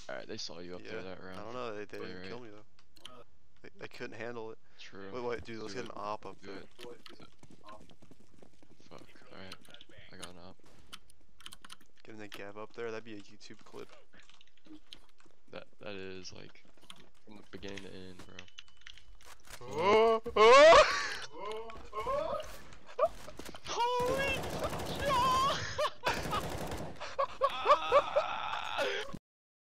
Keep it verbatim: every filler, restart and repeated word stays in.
Alright, they saw you up yeah. there that round. I don't know. They, they didn't right. kill me though. They, they couldn't handle it. True. Wait, wait, dude. Let's Do get an it. op up Do there. it. Fuck. Alright. I got an op. Getting a gab up there. That'd be a YouTube clip. That that is like from the beginning to end, bro. Oh, oh!